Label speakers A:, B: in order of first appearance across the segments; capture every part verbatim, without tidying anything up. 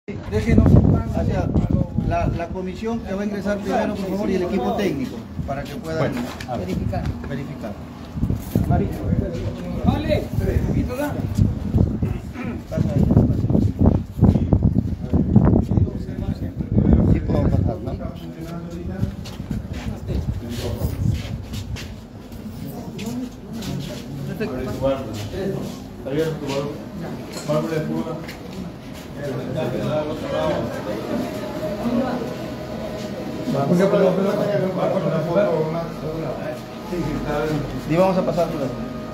A: Déjenos un plan
B: hacia la, la comisión que va a ingresar primero, por favor, y el equipo técnico, para que puedan
C: bueno,
A: verificar.
B: verificar.
A: Vale, poquito da.
B: Pasa ahí, pasa. Sí podemos pasar, ¿no? Y vamos a pasar por ahí.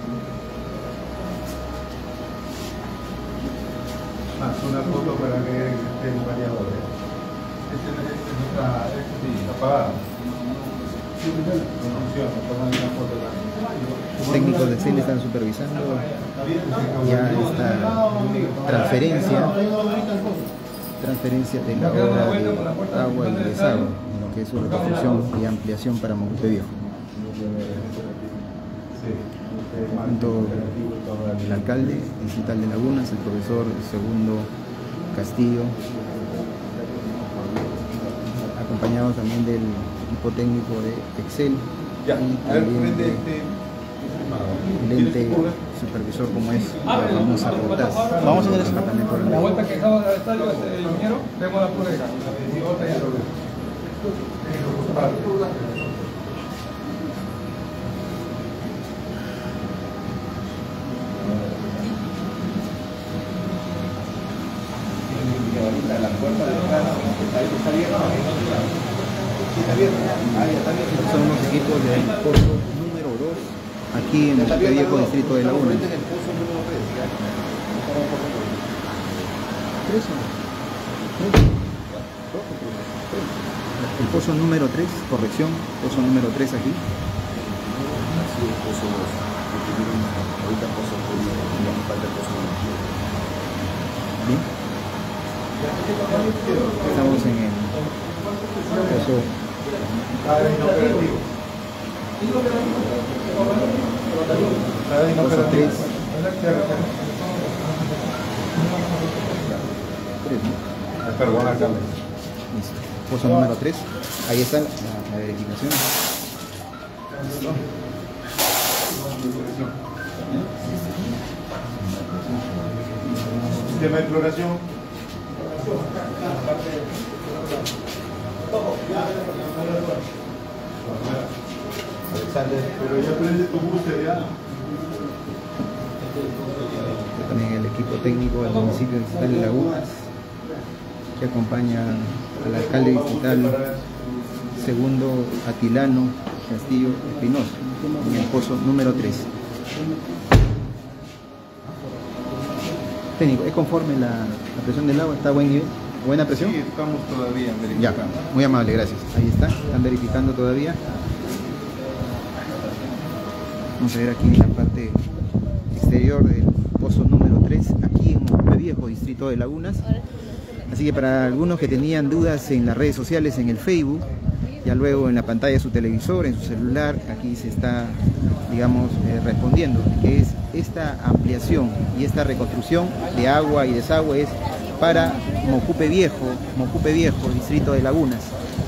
C: Más una foto para que estén variadores. Esta es nuestra apagada.
D: Los técnicos de Excel están supervisando ya esta transferencia transferencia de la obra de agua y desagüe, en lo que es su reconstrucción y ampliación para Mocupe Viejo. Junto el alcalde distrital de Lagunas, el profesor Segundo Castillo, acompañado también del equipo técnico de Excel y también de el ente supervisor como es la famosa Rotas.
B: Vamos a ver
D: el
A: La vuelta que estaba al estadio, el ingeniero, vemos la pura de acá.
D: Son los equipos del pozo número dos aquí en el viejo distrito de Lagunas. El pozo número tres, corrección, pozo número tres aquí. Bien. Estamos en el pozo pozo tres.
C: Perdón, alcalde.
D: Listo. Pozo número tres. Ahí está la, la verificación. Listo.
C: Sistema de exploración. Alexander, pero ya prende tu booster ya.
D: También el equipo técnico del municipio distrital de Lagunas, que acompaña al alcalde distrital Segundo Atilano Castillo Espinosa en el pozo número tres. Técnico, ¿es conforme la, la presión del agua? ¿Está a buen nivel? ¿Buena presión?
C: Sí, estamos todavía verificando.
D: Ya, muy amable, gracias. Ahí está, están verificando todavía. Vamos a ver aquí en la parte exterior del pozo número tres, aquí en Mocupe Viejo, distrito de Lagunas. Así que para algunos que tenían dudas en las redes sociales, en el Facebook, ya luego en la pantalla de su televisor, en su celular, aquí se está, digamos, eh, respondiendo, que es esta ampliación y esta reconstrucción de agua y desagüe es para Mocupe Viejo, Mocupe Viejo, distrito de Lagunas.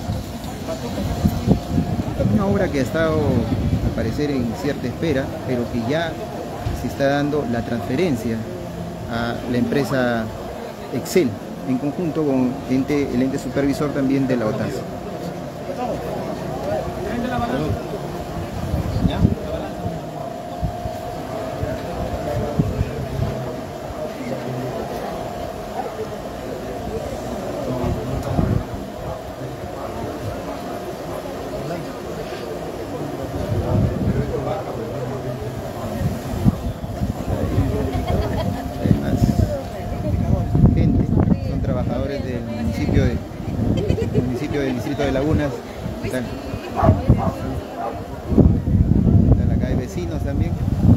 D: Una obra que ha estado, al parecer, en cierta espera, pero que ya se está dando la transferencia a la empresa Excel, en conjunto con ente, el ente supervisor también de la OTAS. Trabajadores del municipio, de, del municipio del distrito de Lagunas. Están, están acá hay vecinos también.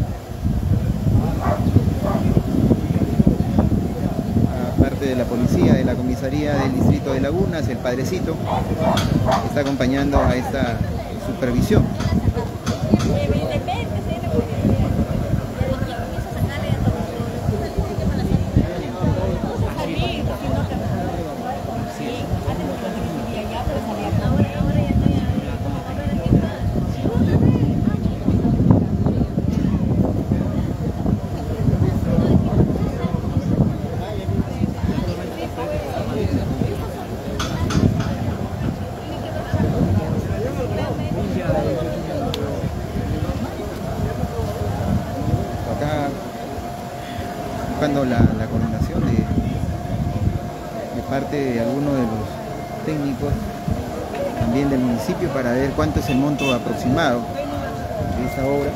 D: Aparte de la policía de la comisaría del distrito de Lagunas, el padrecito está acompañando a esta supervisión. buscando la, la coordinación de, de parte de algunos de los técnicos también del municipio para ver cuánto es el monto aproximado de esta obra.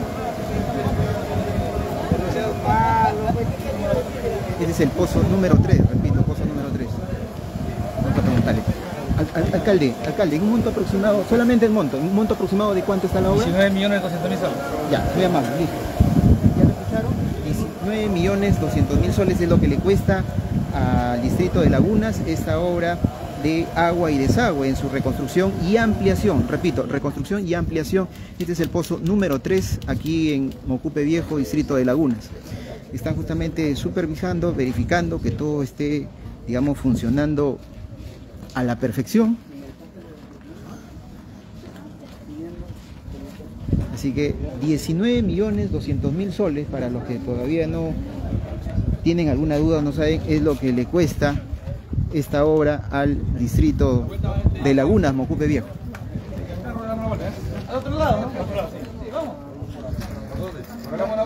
D: Este es el pozo número tres, repito, pozo número tres. Vamos a preguntarle. Al, al, alcalde, alcalde, un monto aproximado, solamente el monto, un monto aproximado de cuánto está la obra.
A: diecinueve millones doscientos mil soles.
D: Ya, muy amable, listo. ¿Ya lo escucharon? diecinueve millones doscientos mil soles es lo que le cuesta al distrito de Lagunas esta obra de agua y desagüe en su reconstrucción y ampliación. Repito, reconstrucción y ampliación. Este es el pozo número tres aquí en Mocupe Viejo, distrito de Lagunas. Están justamente supervisando, verificando que todo esté, digamos, funcionando a la perfección. Así que diecinueve millones doscientos mil soles, para los que todavía no tienen alguna duda, no saben, es lo que le cuesta esta obra al distrito de Lagunas, Mocupe Viejo.
A: Al otro lado, ¿no? Al otro lado, sí. Sí, vamos.